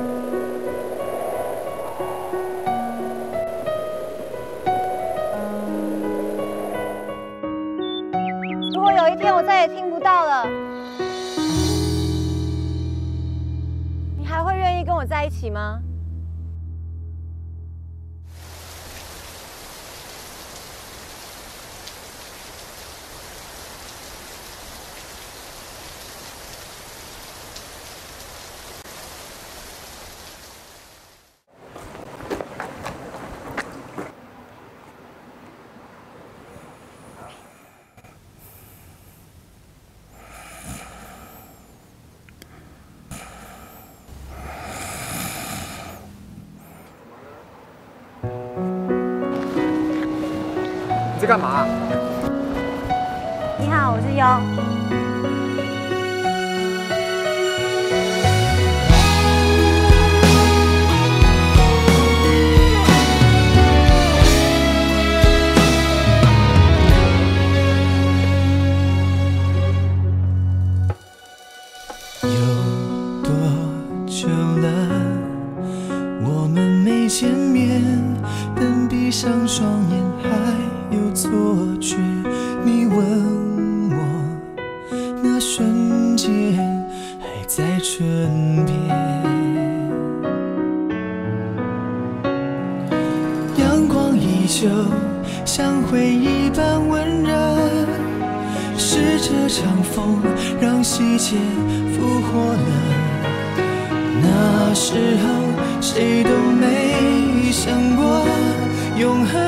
如果有一天我再也听不到了，你还会愿意跟我在一起吗？ 你在干嘛？ 你好，我是优。 有多久了？我们没见面，但闭上双眼还有错觉。你问我那瞬间还在唇边，阳光依旧像回忆般温热，是这场风让细节复活了。那时候谁都没想过永恒。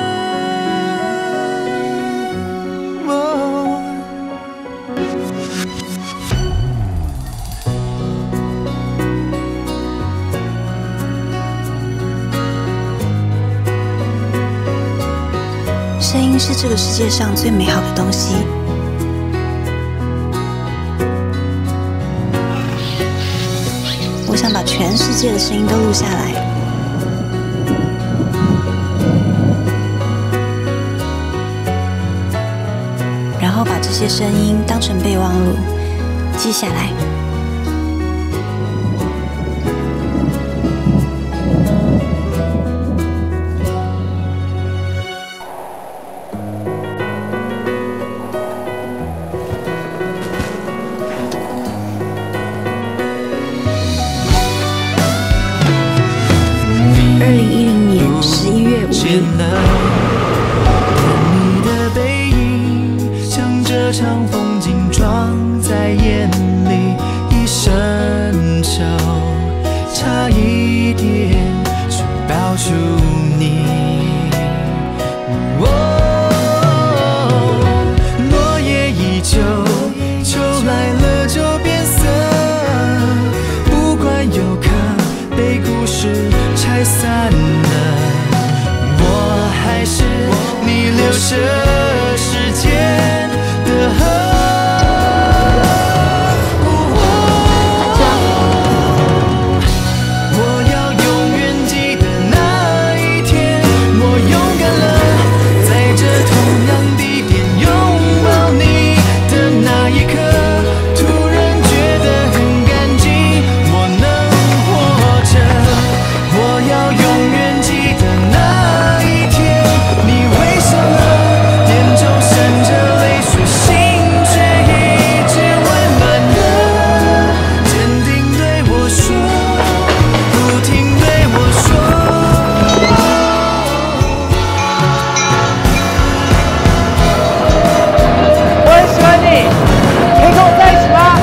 声音是这个世界上最美好的东西。我想把全世界的声音都录下来，然后把这些声音当成备忘录记下来。2010年11月5日。 你的背影将这场风景装在眼里，一伸手差一点就抱住你。落叶依旧，秋来了就变色，不管有可被故事拆散了，我还是你留着时间的河。我要永远记得那一天，我勇敢了，在这同样地点拥抱你的那一刻，突然觉得很干净，我能活着。我要永远记得那一天，你微笑了，眼中闪着泪水，心却一直温暖的，坚定对我说，不停对我说。 我很喜欢你，可以跟我在一起吗？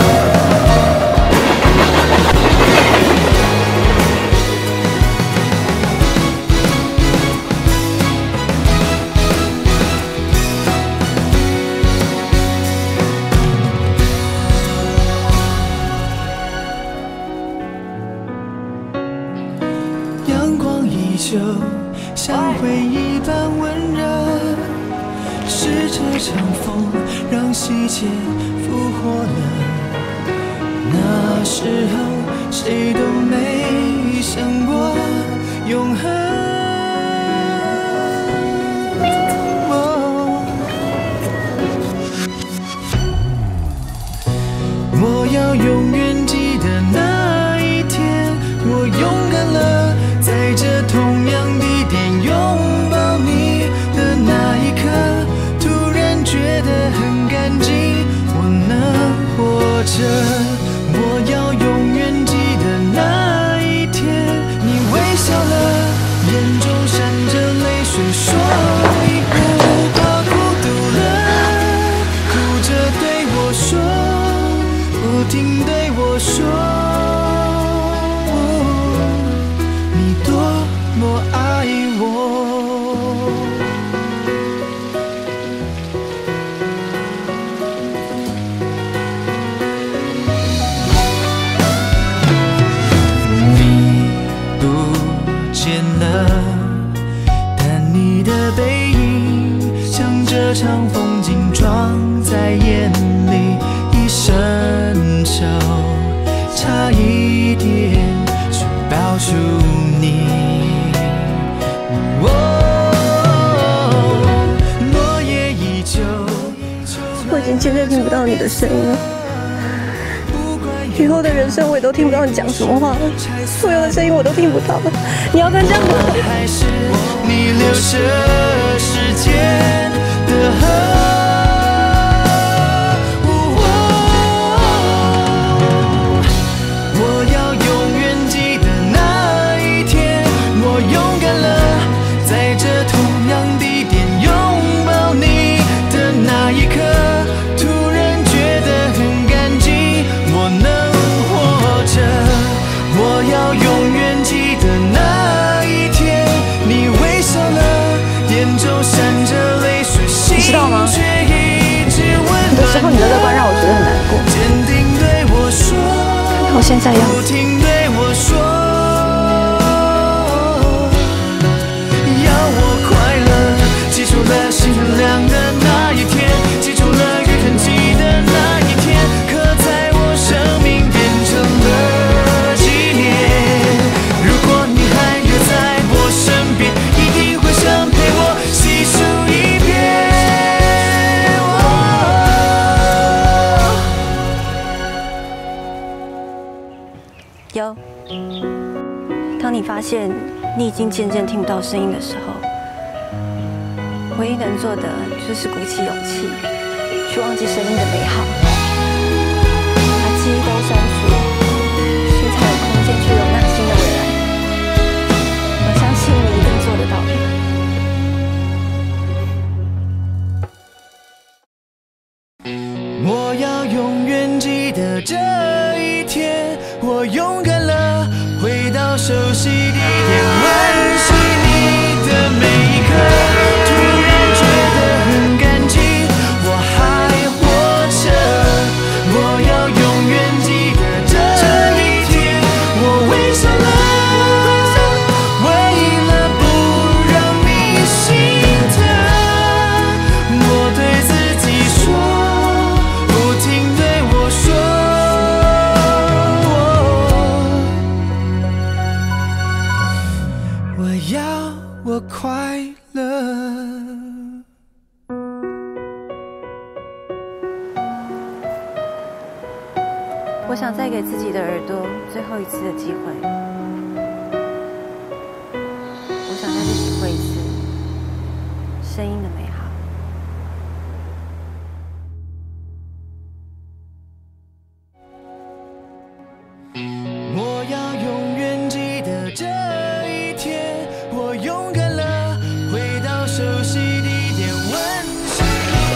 阳光依旧像回忆般温热，是这场风让细节复活了。那时候谁都没想过永恒。我要永远记得那一天， 装在眼里已深秋，差一点就抱住你。落叶依旧， 我已经渐渐听不到你的声音了。以后的人生我也都听不到你讲什么话了，所有的声音我都听不到了。你要跟这样子？ 还是你留着时间的河。我要永远记得那一天，我勇敢了，在这同样地点拥抱你的那一刻，突然觉得很感激，我能活着。我要永远记得那一天，你微笑了，眼中闪着泪水，心却一直温暖。 有的时候你的乐观让我觉得很难过。 坚定对我说， 看我现在样子， 不停对我说，要我快乐，记住了心很亮的那一天，记住了雨很急的那一天，刻在我生命变成了纪念。如果你还留在我身边，一定会想陪我细数一遍。 有。当你发现你已经渐渐听不到声音的时候，唯一能做的就是鼓起勇气，去忘记声音的美好，把记忆都删除，心才有空间去容纳新的未来。我相信你一定做得到的。 我要永远记得这一天，我勇敢了，回到熟悉地点，温习你的每一刻，突然觉得很感激，我还活着。我要永远记得这一天，我微笑了，为了不让你心疼，我对自己说，我快乐。 我想再给自己的耳朵最后一次的机会，我想再去体会一次声音的美好。 我要永远记得这一天，我勇敢了，回到熟悉地点，温习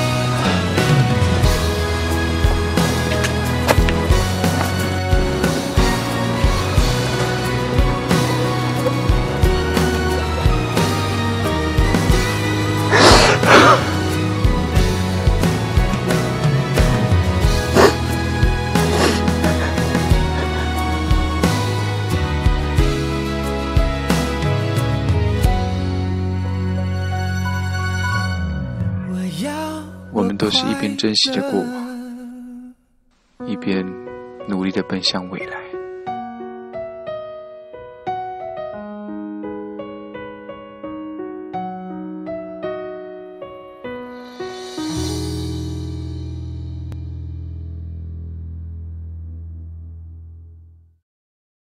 我们都是一边珍惜着过往，一边努力地奔向未来。